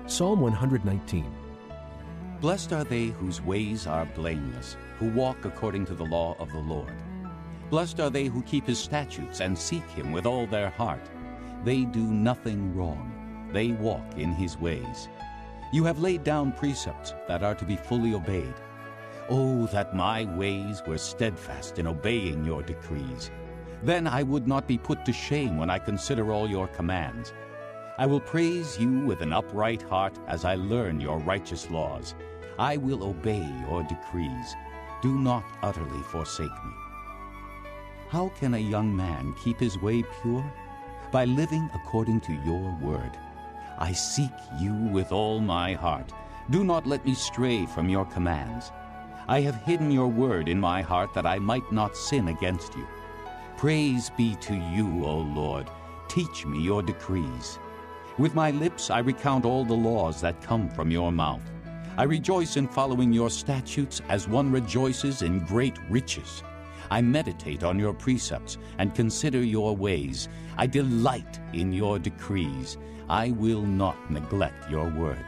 Psalm 119. Blessed are they whose ways are blameless, who walk according to the law of the Lord. Blessed are they who keep his statutes and seek him with all their heart. They do nothing wrong. They walk in his ways. You have laid down precepts that are to be fully obeyed. Oh, that my ways were steadfast in obeying your decrees. Then I would not be put to shame when I consider all your commands. I will praise you with an upright heart as I learn your righteous laws. I will obey your decrees. Do not utterly forsake me. How can a young man keep his way pure? By living according to your word. I seek you with all my heart. Do not let me stray from your commands. I have hidden your word in my heart that I might not sin against you. Praise be to you, O Lord. Teach me your decrees. With my lips I recount all the laws that come from your mouth. I rejoice in following your statutes as one rejoices in great riches. I meditate on your precepts and consider your ways. I delight in your decrees. I will not neglect your word.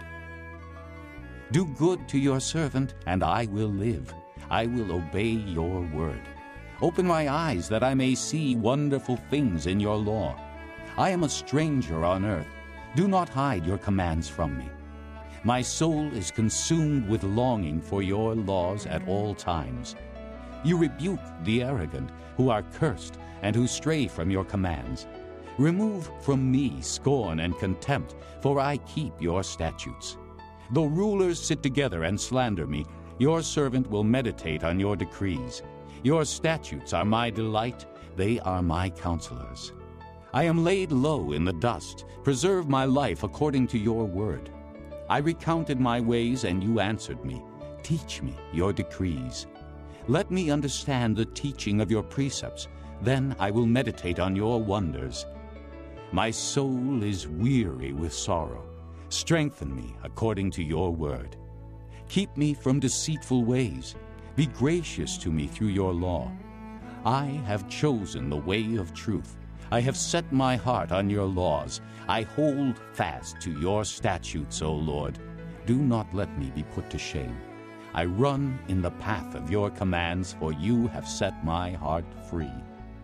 Do good to your servant, and I will live. I will obey your word. Open my eyes that I may see wonderful things in your law. I am a stranger on earth. Do not hide your commands from me. My soul is consumed with longing for your laws at all times. You rebuke the arrogant, who are cursed and who stray from your commands. Remove from me scorn and contempt, for I keep your statutes. Though rulers sit together and slander me, your servant will meditate on your decrees. Your statutes are my delight, they are my counselors. I am laid low in the dust. Preserve my life according to your word. I recounted my ways, and you answered me. Teach me your decrees. Let me understand the teaching of your precepts. Then I will meditate on your wonders. My soul is weary with sorrow. Strengthen me according to your word. Keep me from deceitful ways. Be gracious to me through your law. I have chosen the way of truth. I have set my heart on your laws. I hold fast to your statutes, O Lord. Do not let me be put to shame. I run in the path of your commands, for you have set my heart free.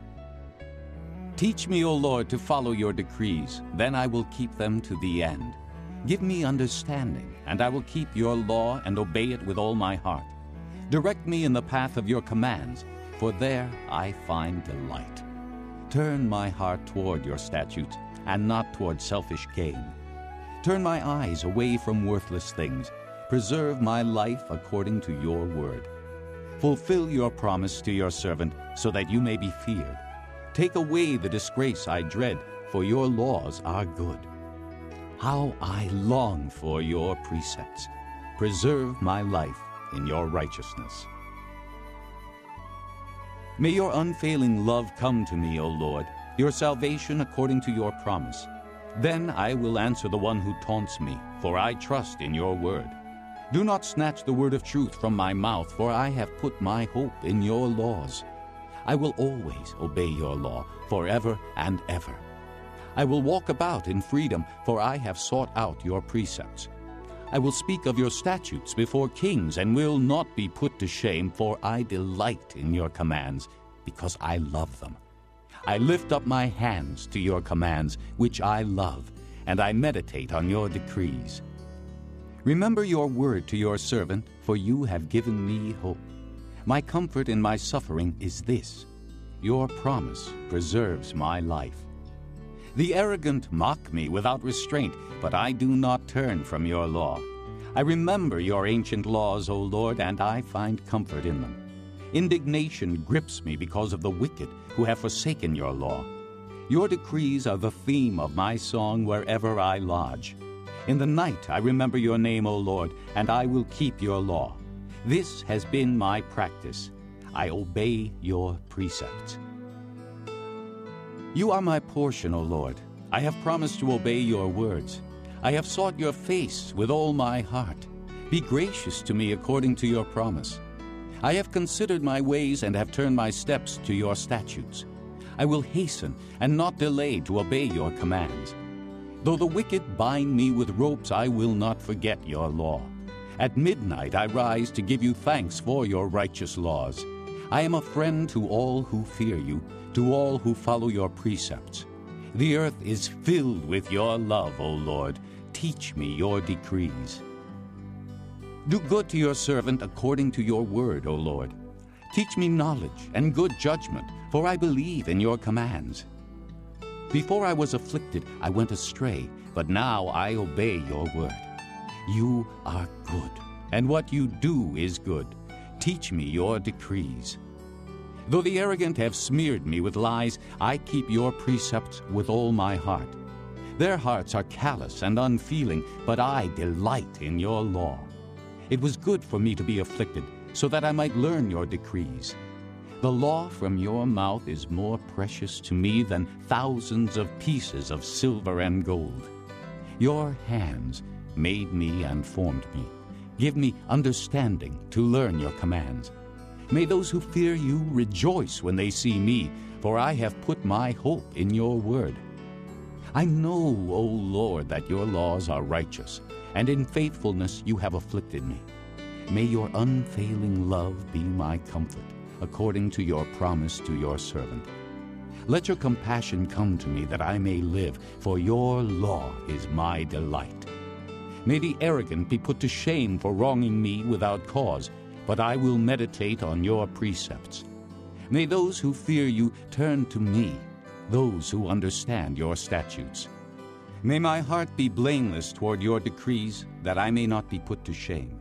Teach me, O Lord, to follow your decrees. Then I will keep them to the end. Give me understanding, and I will keep your law and obey it with all my heart. Direct me in the path of your commands, for there I find delight. Turn my heart toward your statutes, and not toward selfish gain. Turn my eyes away from worthless things. Preserve my life according to your word. Fulfill your promise to your servant, so that you may be feared. Take away the disgrace I dread, for your laws are good. How I long for your precepts. Preserve my life in your righteousness. May your unfailing love come to me, O Lord, your salvation according to your promise. Then I will answer the one who taunts me, for I trust in your word. Do not snatch the word of truth from my mouth, for I have put my hope in your laws. I will always obey your law, forever and ever. I will walk about in freedom, for I have sought out your precepts. I will speak of your statutes before kings and will not be put to shame, for I delight in your commands, because I love them. I lift up my hands to your commands, which I love, and I meditate on your decrees. Remember your word to your servant, for you have given me hope. My comfort in my suffering is this: your promise preserves my life. The arrogant mock me without restraint, but I do not turn from your law. I remember your ancient laws, O Lord, and I find comfort in them. Indignation grips me because of the wicked who have forsaken your law. Your decrees are the theme of my song wherever I lodge. In the night I remember your name, O Lord, and I will keep your law. This has been my practice. I obey your precepts. You are my portion, O Lord. I have promised to obey your words. I have sought your face with all my heart. Be gracious to me according to your promise. I have considered my ways and have turned my steps to your statutes. I will hasten and not delay to obey your commands. Though the wicked bind me with ropes, I will not forget your law. At midnight I rise to give you thanks for your righteous laws. I am a friend to all who fear you, to all who follow your precepts. The earth is filled with your love, O Lord. Teach me your decrees. Do good to your servant according to your word, O Lord. Teach me knowledge and good judgment, for I believe in your commands. Before I was afflicted, I went astray, but now I obey your word. You are good, and what you do is good. Teach me your decrees. Though the arrogant have smeared me with lies, I keep your precepts with all my heart. Their hearts are callous and unfeeling, but I delight in your law. It was good for me to be afflicted, so that I might learn your decrees. The law from your mouth is more precious to me than thousands of pieces of silver and gold. Your hands made me and formed me. Give me understanding to learn your commands. May those who fear you rejoice when they see me, for I have put my hope in your word. I know, O Lord, that your laws are righteous, and in faithfulness you have afflicted me. May your unfailing love be my comfort, according to your promise to your servant. Let your compassion come to me that I may live, for your law is my delight. May the arrogant be put to shame for wronging me without cause, but I will meditate on your precepts. May those who fear you turn to me, those who understand your statutes. May my heart be blameless toward your decrees, that I may not be put to shame.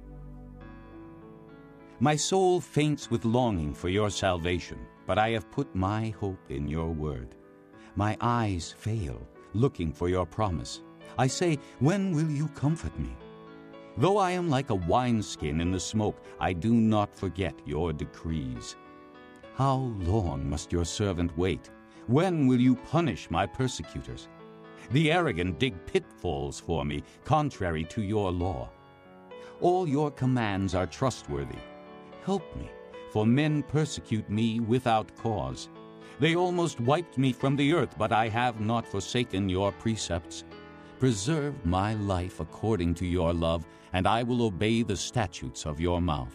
My soul faints with longing for your salvation, but I have put my hope in your word. My eyes fail, looking for your promise. I say, when will you comfort me? Though I am like a wineskin in the smoke, I do not forget your decrees. How long must your servant wait? When will you punish my persecutors? The arrogant dig pitfalls for me, contrary to your law. All your commands are trustworthy. Help me, for men persecute me without cause. They almost wiped me from the earth, but I have not forsaken your precepts. Preserve my life according to your love, and I will obey the statutes of your mouth.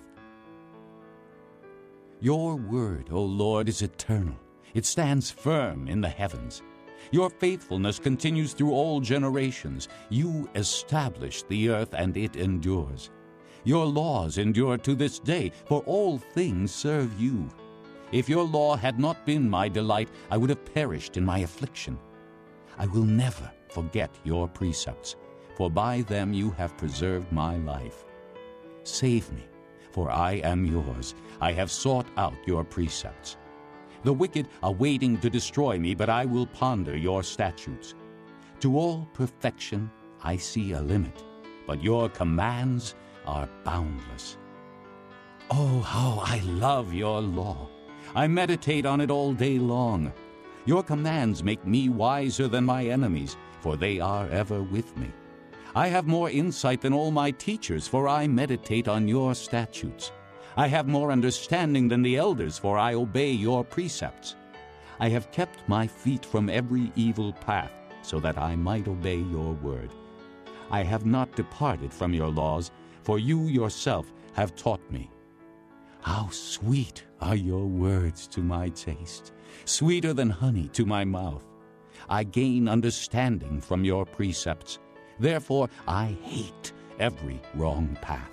Your word, O Lord, is eternal. It stands firm in the heavens. Your faithfulness continues through all generations. You established the earth, and it endures. Your laws endure to this day, for all things serve you. If your law had not been my delight, I would have perished in my affliction. I will never forget your precepts, for by them you have preserved my life. Save me, for I am yours. I have sought out your precepts. The wicked are waiting to destroy me, but I will ponder your statutes. To all perfection I see a limit, but your commands are boundless. Oh, how I love your law! I meditate on it all day long. Your commands make me wiser than my enemies, for they are ever with me. I have more insight than all my teachers, for I meditate on your statutes. I have more understanding than the elders, for I obey your precepts. I have kept my feet from every evil path, so that I might obey your word. I have not departed from your laws, for you yourself have taught me. How sweet are your words to my taste, sweeter than honey to my mouth. I gain understanding from your precepts. Therefore I hate every wrong path.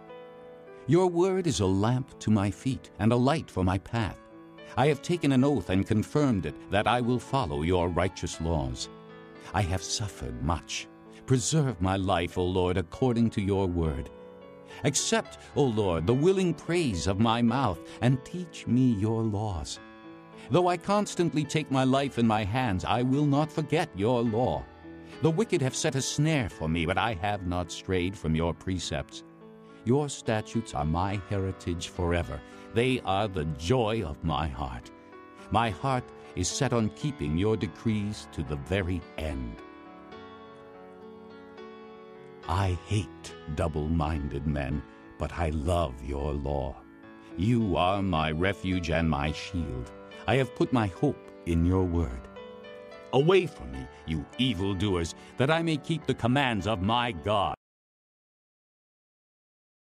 Your word is a lamp to my feet and a light for my path. I have taken an oath and confirmed it, that I will follow your righteous laws. I have suffered much. Preserve my life, O Lord, according to your word. Accept, O Lord, the willing praise of my mouth, and teach me your laws. Though I constantly take my life in my hands, I will not forget your law. The wicked have set a snare for me, but I have not strayed from your precepts. Your statutes are my heritage forever. They are the joy of my heart. My heart is set on keeping your decrees to the very end. I hate double-minded men, but I love your law. You are my refuge and my shield. I have put my hope in your word. Away from me, you evildoers, that I may keep the commands of my God.